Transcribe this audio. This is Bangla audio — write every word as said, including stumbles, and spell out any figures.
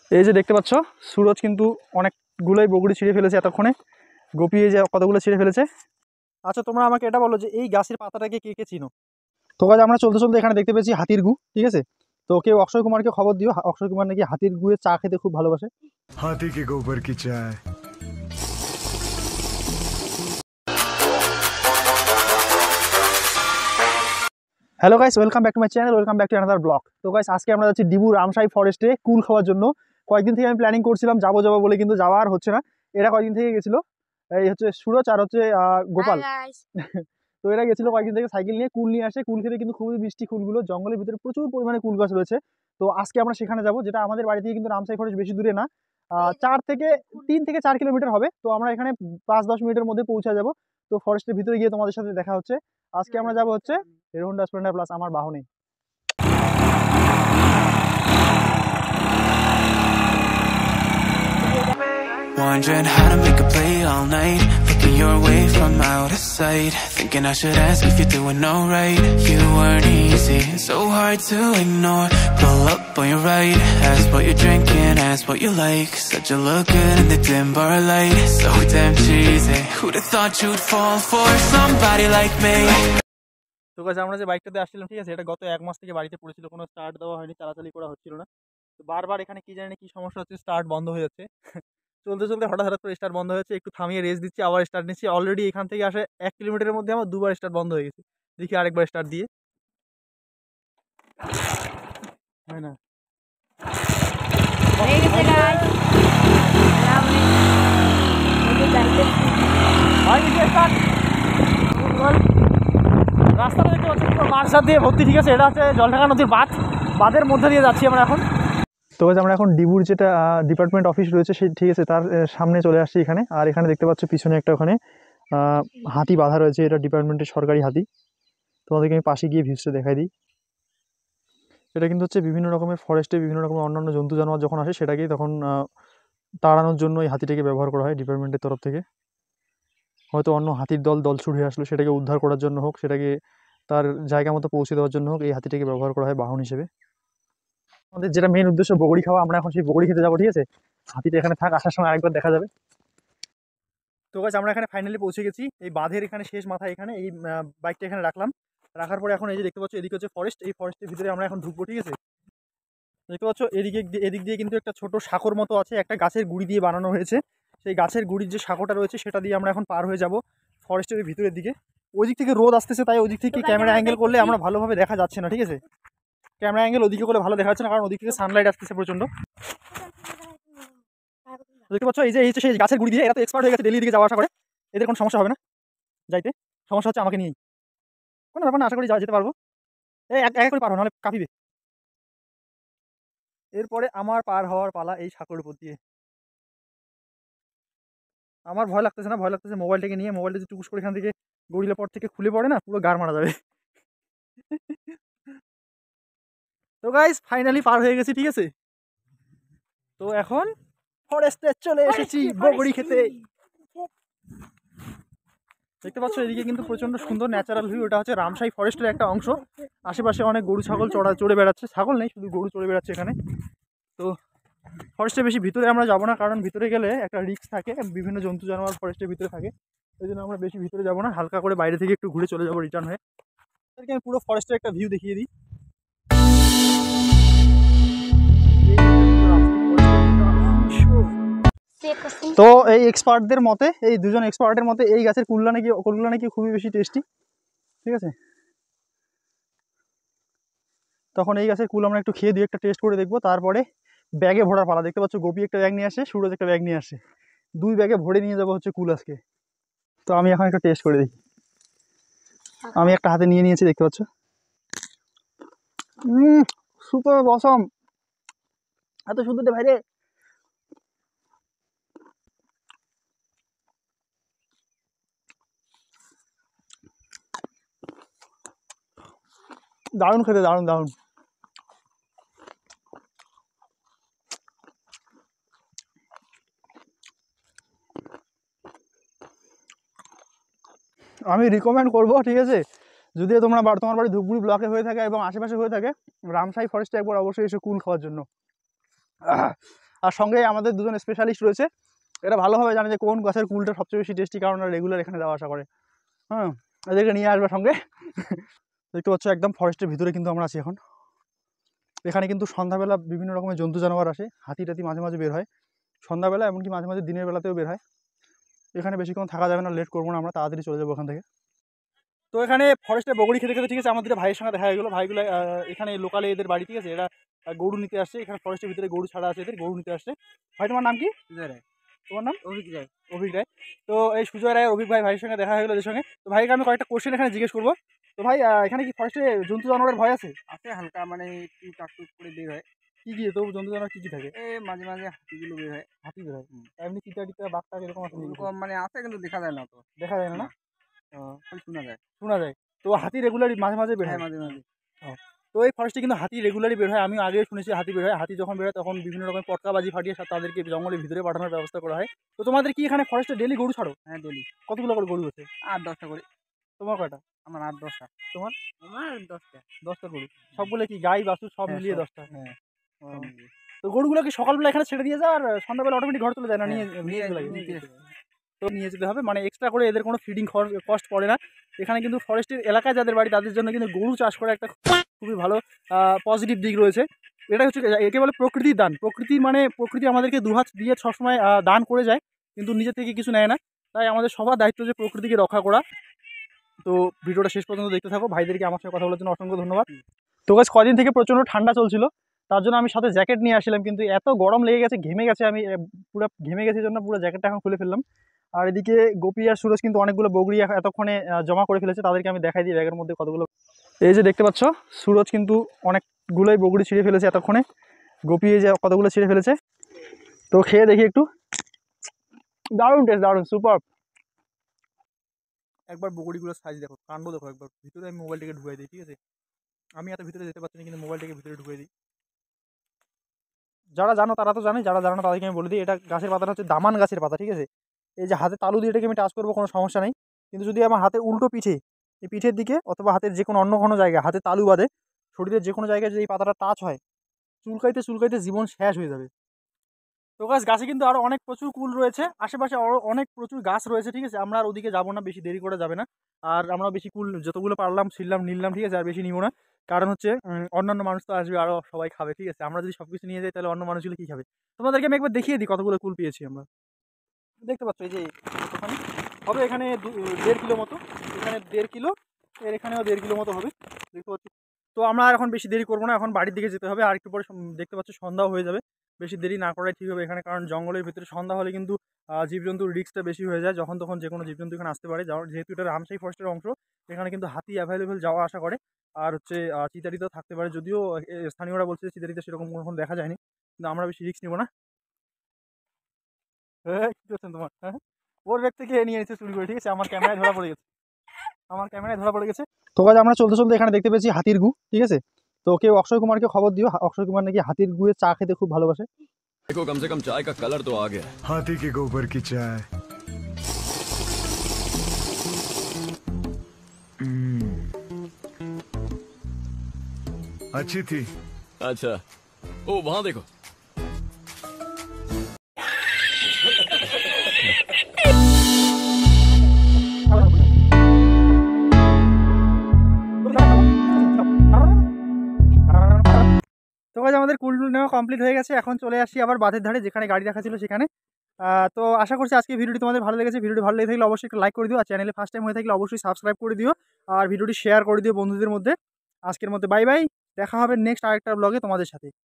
এই যে দেখতে পাচ্ছ সুরজ কিন্তু অনেকগুলোই বগুড়ি ছিঁড়ে ফেলেছে এতক্ষণে, গোপী এই যে কতগুলো ছিঁড়ে ফেলেছে। আচ্ছা তোমরা আমাকে এটা বলো যে এই গাছের পাতাটাকে কে কে চিনো? তো কাজ আমরা চলতে চলতে এখানে দেখতে পেয়েছি হাতির গু, ঠিক আছে। তো কেউ অক্ষয় কুমারকে খবর দিও, অক্ষয় কুমার নাকি হাতির গুয়ে চা খেতে খুব ভালোবাসে। হাতি কে গোবর কি চায়। Hello guys, welcome back to my channel, welcome back to another blog. তো গাইস আজকে আমরা যাচ্ছি ডিবু রামসাই ফরেস্টে কুল খাওয়ার জন্য। কয়েকদিন থেকে আমি প্ল্যানিং করছিলাম যাবো যাবো বলে, কিন্তু যাওয়া আর হচ্ছে না। এরা কয়েকদিন থেকে গেছিলো, এই হচ্ছে সুরজ আর হচ্ছে গোপাল। তো এরা গেছিলো কয়েকদিন থেকে সাইকেল নিয়ে কুল নিয়ে আসে। কুল খেতে কিন্তু খুবই মিষ্টি কুলগুলো, জঙ্গলের ভিতরে প্রচুর পরিমাণে কুল গাছ রয়েছে। তো আজকে আমরা সেখানে যাবো, যেটা আমাদের বাড়ি থেকে কিন্তু রামসাই ফরেস্ট বেশি দূরে না, চার থেকে তিন থেকে চার কিলোমিটার হবে। তো আমরা এখানে পাঁচ দশ মিনিটের মধ্যে পৌঁছে যাবো। তো ফরেস্টের ভিতরে গিয়ে তোমাদের সাথে দেখা হচ্ছে। আজকে আমরা যাবো হচ্ছে হিরো হোন্ডা স্প্লেন্ডার প্লাস আমার বাহনে। Wondering how to make a play all night, looking your way from out of sight, thinking I should ask if you're doing alright. You weren't easy, so hard to ignore. Pull up on your right, ask what you're drinking, ask what you like. Said you look good in the dim bar light, so damn cheesy. Who'd have thought you'd fall for somebody like me? তো গাইস আমরা যে বাইকটাতে আসছিলাম, ঠিক আছে, এটা গত এক মাস থেকে বাড়িতে পড়েছিল, কোনো স্টার্ট দেওয়া হয়নি, চালাচালি করা হচ্ছিল না। তো বারবার এখানে কি জানি কি সমস্যা হচ্ছে, স্টার্ট বন্ধ হয়ে যাচ্ছে। চলতে চলতে হঠাৎ হঠাৎ করে স্টার্ট বন্ধ হয়েছে, একটু থামিয়ে রেস্ট দিচ্ছি, আবার স্টার্ট নিচ্ছি। অলরেডি এখান থেকে আসে এক কিলোমিটারের মধ্যে আমার দুবার স্টার্ট বন্ধ হয়ে গেছে। দেখি আরেকবার স্টার্ট দিয়ে, হয় না। রাস্তাটা দেখতে পাচ্ছি পুরো মাঝরাত দিয়ে ভর্তি, ঠিক আছে। এটা হচ্ছে জলঢাকা নদীর বাঁধ, বাঁধের মধ্যে দিয়ে যাচ্ছি আমরা এখন। তো আমরা এখন ডিবুর যেটা ডিপার্টমেন্ট অফিস রয়েছে সেই, ঠিক আছে, তার সামনে চলে আসছি এখানে। আর এখানে দেখতে পাচ্ছ পিছনে একটা ওখানে হাতি বাঁধা রয়েছে, এটা ডিপার্টমেন্টের সরকারি হাতি। তোমাদেরকে আমি পাশে গিয়ে ভিউসটা দেখাই দিই। এটা কিন্তু হচ্ছে বিভিন্ন রকমের ফরেস্টে বিভিন্ন রকমের অন্যান্য জন্তু জানোয়ার যখন আসে সেটাকেই তখন তাড়ানোর জন্য এই হাতিটাকে ব্যবহার করা হয় ডিপার্টমেন্টের তরফ থেকে। হয়তো অন্য হাতির দল দল ছুটে আসলো, সেটাকে উদ্ধার করার জন্য হোক, সেটাকে তার জায়গা মতো পৌঁছে দেওয়ার জন্য হোক, এই হাতিটাকে ব্যবহার করা হয় বাহন হিসেবে। আমাদের যেটা মেন উদ্দেশ্য বগুড়ি খাওয়া, আমরা এখন সেই বগুড়ি খেতে যাবো, ঠিক আছে। হাতিটা এখানে থাক, আসার সময় আরেকবার দেখা যাবে। তো গাইস আমরা এখানে ফাইনালি পৌঁছে গেছি, এই বাঁধের এখানে শেষ মাথা এখানে। এই বাইকটা এখানে রাখলাম, রাখার পরে এখন এই যে দেখতে পাচ্ছ এদিকে হচ্ছে ফরেস্ট, এই ফরেস্টের ভিতরে আমরা এখন ঢুকবো, ঠিক আছে। দেখতে পাচ্ছ এদিকে এদিক দিয়ে কিন্তু একটা ছোট সাঁকোর মতো আছে, একটা গাছের গুড়ি দিয়ে বানানো হয়েছে। সেই গাছের গুড়ির যে সাঁকোটা রয়েছে সেটা দিয়ে আমরা এখন পার হয়ে যাব ফরেস্টের ভিতরের দিকে। ওই দিক থেকে রোদ আসতেছে, তাই ওই দিক থেকে ক্যামেরা অ্যাঙ্গেল করলে আমরা ভালোভাবে দেখা যাচ্ছে না, ঠিক আছে। ক্যামেরা অ্যাঙ্গেল ওদিকে করলে ভালো দেখা যাচ্ছে না, কারণ ওদিক থেকে সানলাইট আসতেছে প্রচন্ড। দেখতে পাচ্ছ এই যে এই সেই গাছের গুড়ি দিয়ে, এরা তো এক্সপার্ট হয়ে গেছে, দিল্লির দিকে যাওয়া আসা করে, এদের কোনো সমস্যা হবে না যাইতে। সমস্যা হচ্ছে আমাকে নিয়েই, কোনো ব্যাপার না, আশা করি যাওয়া যেতে পারবো। এই এক এক করে পারবো, নাহলে কাঁপিবে। এরপরে আমার পার হওয়ার পালা এই সাঁকোর উপর দিয়ে। আমার ভয় লাগতেছে না, ভয় লাগতেছে মোবাইলটাকে নিয়ে। মোবাইলটা যদি টুকুস করে এখান থেকে গড়িলে পর থেকে খুলে পড়ে না, পুরো গাড় মারা যাবে। তো গাইস ফাইনালি পার হয়ে গেছি, ঠিক আছে। তো এখন ফরেস্টে চলে এসেছি বগুড়ি খেতে। দেখতে পাচ্ছ এদিকে কিন্তু প্রচন্ড সুন্দর ন্যাচারাল ভিউ। এটা হচ্ছে রামসাই ফরেস্টের একটা অংশ। আশেপাশে অনেক গরু ছাগল চড়া চড়ে বেড়াচ্ছে, ছাগল নেই, শুধু গরু চড়ে বেড়াচ্ছে এখানে। তো ফরেস্টের বেশি ভিতরে আমরা যাবো না, কারণ ভিতরে গেলে একটা রিস্ক থাকে, বিভিন্ন জন্তু জানোয়ার ফরেস্টের ভিতরে থাকে। ওই জন্য আমরা বেশি ভিতরে যাবো না, হালকা করে বাইরে থেকে একটু ঘুরে চলে যাবো রিটার্ন হয়ে। আমি পুরো ফরেস্টের একটা ভিউ দেখিয়ে দিই। তো এই এক্সপার্টদের মতে, এই দুজন এক্সপার্টের মতে এই গাছের কুল্লা নাকি কুল্লা নাকি খুবই বেশি টেস্টি, ঠিক আছে। তখন এই গাছের কুল আমরা একটু খেয়ে দিয়ে একটা টেস্ট করে দেখবো, তারপরে ব্যাগে ভরার পালা। দেখতে পাচ্ছ গোপী একটা ব্যাগ নিয়ে আসে, সুরজ একটা ব্যাগ নিয়ে আসে, দুই ব্যাগে ভরে নিয়ে যাবো হচ্ছে কুল আজকে। তো আমি এখন একটা টেস্ট করে দেখি। আমি একটা হাতে নিয়ে নিয়েছি, দেখতে পাচ্ছ। হুম, সুপার অসম, এত সুন্দর ভাই রে। দারুণ খেতে, দারুণ দারুণ। আমি রিকমেন্ড করবো, ঠিক আছে, যদি তোমরা তোমার বাড়ি ধূপগুড়ি ব্লকে হয়ে থাকে এবং আশেপাশে হয়ে থাকে, রামসাই ফরেস্টে একবার অবশ্যই এসে কুল খাওয়ার জন্য। আর সঙ্গে আমাদের দুজন স্পেশালিস্ট রয়েছে, এরা ভালোভাবে জানে যে কোন গাছের কুলটা সবচেয়ে বেশি টেস্টি, কারণ রেগুলার এখানে যাওয়া আসা করে। হ্যাঁ, এদেরকে নিয়ে আসবে সঙ্গে। দেখতে পাচ্ছ একদম ফরেস্টের ভিতরে কিন্তু আমরা আছি এখন। এখানে কিন্তু সন্ধ্যাবেলা বিভিন্ন রকমের জন্তু জানোয়ার আসে, হাতি টাতি মাঝে মাঝে বের হয় সন্ধ্যাবেলা, এমনকি মাঝে মাঝে দিনের বেলাতেও বের হয়। এখানে বেশিক্ষণ থাকা যাবে না, লেট করবো না, আমরা তাড়াতাড়ি চলে যাবো ওখান থেকে। তো এখানে ফরেস্টে বগড়ি খেতে খেতে ঠিক আছে আমাদের ভাইয়ের সঙ্গে দেখা হয়ে গেলো। ভাইগুলো এখানে লোকালে এদের বাড়ি, ঠিক আছে, এরা গরু নিতে আসছে। এখানে ফরেস্টের ভিতরে গরু ছাড়া আছে, এদের গরু নিতে আসছে। ভাই তোমার নাম কি? সুজয় রায়। তোমার নাম? অভিক রায়। অভিক রায়। তো এই সুজয় রায় অভিক ভাই ভাইয়ের সঙ্গে দেখা হয়ে গেলো এদের সঙ্গে। তো ভাইকে আমি কয়েকটা কোশ্চেন এখানে জিজ্ঞেস করবো। তো ভাই এখানে কি ফরেস্টে জন্তু জানোয়ারের ভয় আছে? আছে হালকা, মানে একটু টাকটুক করে বের হয়। কী কী তবু জন্তু জানোয়ার কী কী থাকে? এ মাঝে মাঝে হাতিগুলো বের হয়। হাতি বের হয়, এমনি চিতা টিতা বাঘটা এরকম আছে? ওরকম মানে আছে, কিন্তু দেখা যায় না। তো দেখা যায় না, শোনা যায়। শোনা যায়। তো হাতি রেগুলারই মাঝে মাঝে বের হয়? মাঝে মাঝে। তো এই ফরেস্টে কিন্তু হাতি রেগুলারই বের হয়। আমি আগে শুনেছি হাতি বের হয়। হাতি যখন বের হয় তখন বিভিন্ন রকমের পটকাবাজি ফাটিয়ে তাদেরকে জঙ্গলের ভিতরে পাঠানোর ব্যবস্থা করা হয়। তো তোমাদের কি এখানে ফরেস্টে ডেলি গরু ছাড়ো? হ্যাঁ, ডেলি। কতগুলো করে গরু আছে? আট দশটা করে। তোমার কয়টা? আমার আট দশটা। তোমার? আমার দশটা। দশটা গরু। সবগুলো কি গাই বাছুর সব মিলিয়ে দশটা? হ্যাঁ। তো গরুগুলো কি সকালবেলা এখানে ছেড়ে দিয়ে যায় আর সন্ধ্যাবেলা অটোমেটিক ঘর চলে যায় না? নিয়ে নিয়ে চলে যায়? তো নিয়ে যেতে হবে, মানে এক্সট্রা করে এদের কোনো ফিডিং কস্ট পড়ে না। এখানে কিন্তু ফরেস্টের এলাকায় যাদের বাড়ি তাদের জন্য কিন্তু গরু চাষ করা একটা খুবই ভালো পজিটিভ দিক রয়েছে। এটা হচ্ছে একে বলে প্রকৃতির দান। প্রকৃতি মানে প্রকৃতি আমাদেরকে দুহাত দিয়ে সবসময় দান করে যায়, কিন্তু নিজের থেকে কিছু নেয় না। তাই আমাদের সবার দায়িত্ব যে প্রকৃতিকে রক্ষা করা। তো ভিডিওটা শেষ পর্যন্ত দেখতে থাকো। ভাইদেরকে আমার সঙ্গে কথা বলার জন্য অসংখ্য ধন্যবাদ। তো গাইস কদিন থেকে প্রচণ্ড ঠান্ডা চলছিল, তার জন্য আমি সাথে জ্যাকেট নিয়ে আসছিলাম, কিন্তু এত গরম লেগে গেছে, ঘেমে গেছে, আমি পুরো ঘেমে গেছি জন্য পুরো জ্যাকেটটা এখন খুলে ফেললাম। আর এদিকে গোপী আর সুরজ কিন্তু অনেকগুলো বগড়ি এতক্ষণে জমা করে ফেলেছে, তাদেরকে আমি দেখাই দিই ব্যাগের মধ্যে কতগুলো। এই যে দেখতে পাচ্ছ সুরজ কিন্তু অনেকগুলোই বগড়ি ছিঁড়ে ফেলেছে এতক্ষণে, গোপী এই যে কতগুলো ছিঁড়ে ফেলেছে। তো খেয়ে দেখি একটু, দারুণ টেস্ট, দারুণ সুপার। একবার বগড়িগুলোর সাইজ দেখো, কাণ্ড দেখো একবার। ভিতরে আমি মোবাইলটাকে ঢুকাই দিই, ঠিক আছে, আমি এত ভিতরে যেতে পারছি না, কিন্তু মোবাইলটাকে ভিতরে ঢুকিয়ে দিই। যারা জানো তারা তো জানে, যারা জানো না তাদেরকে আমি বলে দিই, এটা গাছের পাতাটা হচ্ছে দামান গাছের পাতা, ঠিক আছে। এই যে হাতে তালু দিয়ে এটাকে আমি টাচ করবো কোনো সমস্যা নেই, কিন্তু যদি আমার হাতের উল্টো পিঠে, এই পিঠের দিকে অথবা হাতের যে কোনো অন্য কোনো জায়গায়, হাতে তালু বাদে শরীরের যে কোনো জায়গায় যদি এই পাতাটা টাচ হয়, চুলকাইতে চুলকাইতে জীবন শেষ হয়ে যাবে। তো গাছ গাছে কিন্তু আরও অনেক প্রচুর কুল রয়েছে, আশেপাশে আরও অনেক প্রচুর গাছ রয়েছে, ঠিক আছে। আমরা আর ওদিকে যাবো না, বেশি দেরি করে যাবে না। আর আমরা বেশি কুল যতগুলো পারলাম ছিললাম নিলাম, ঠিক আছে, আর বেশি নিব না। কারণ হচ্ছে অন্যান্য মানুষ তো আসবে, আরও সবাই খাবে, ঠিক আছে। আমরা যদি সব কিছু নিয়ে যাই তাহলে অন্য মানুষগুলো কী খাবে। তোমাদেরকে আমি একবার দেখিয়ে দিই কতগুলো কুল পেয়েছি আমরা। দেখতে পাচ্ছ এই যে ওখানে হবে, এখানে দেড় কিলো মতো, এখানে দেড় কিলো, এর এখানেও দেড় কিলো মতো হবে, দেখতে পাচ্ছি। তো আমরা এখন বেশি দেরি করবো না, এখন বাড়ির দিকে যেতে হবে। আর একটু পরে দেখতে পাচ্ছ সন্ধ্যাও হয়ে যাবে, বেশি দেরি না করাই ঠিক হবে এখানে, কারণ জঙ্গলের ভিতরে সন্ধ্যা হলে কিন্তু জীবজন্তুর রিস্কটা বেশি হয়ে যায়, যখন তখন যে কোনো জীবজন্তু এখানে আসতে পারে। যেহেতু এটা রামসাই ফরেস্টের অংশ, এখানে কিন্তু হাতি অ্যাভেলেবেল যাওয়া আসা করে। আর হচ্ছে চিতারিতেও থাকতে পারে, যদিও স্থানীয়রা বলছে চিতারিতে সেরকম কখন দেখা যায়নি, কিন্তু আমরা বেশি রিস্ক নেবো না। হ্যাঁ কী করছেন তোমার? হ্যাঁ ওর ব্যাগ থেকে নিয়ে নিচ্ছে চুরি করে, ঠিক আছে, আমার ক্যামেরায় ধরা পড়ে গেছে, আমার ক্যামেরায় ধরা পড়ে গেছে। তো কাজ আমরা চলতে চলতে এখানে দেখতে পেয়েছি হাতির গু, ঠিক আছে। তো কেউ অক্ষয় কুমারকে খবর দিও, অক্ষয় কুমার নাকি হাতির গুয়ের চা খেতে খুব ভালোবাসে। देखो कम से कम चाय का कलर तो आ गया। हाथी के गोबर की चाय अच्छी थी। अच्छा ओ वहां देखो। তো কাজ আমাদের কুল টুল নেওয়া কমপ্লিট হয়ে গেছে, এখন চলে আসি আবার বাঁধের ধারে যেখানে গাড়ি রাখা ছিল সেখানে। তো আশা করছি আজকে ভিডিওটি তোমাদের ভালো লেগেছে। ভিডিওটি ভালো লেগে থাকলে অবশ্যই একটা লাইক করে দিও, আর চ্যানেলে ফার্স্ট টাইম হয়ে থাকলে অবশ্যই সাবস্ক্রাইব করে দিও, আর ভিডিওটি শেয়ার করে দিও বন্ধুদের মধ্যে। আজকের মধ্যে বাই বাই, দেখা হবে নেক্সট আরেকটা ব্লগে তোমাদের সাথে।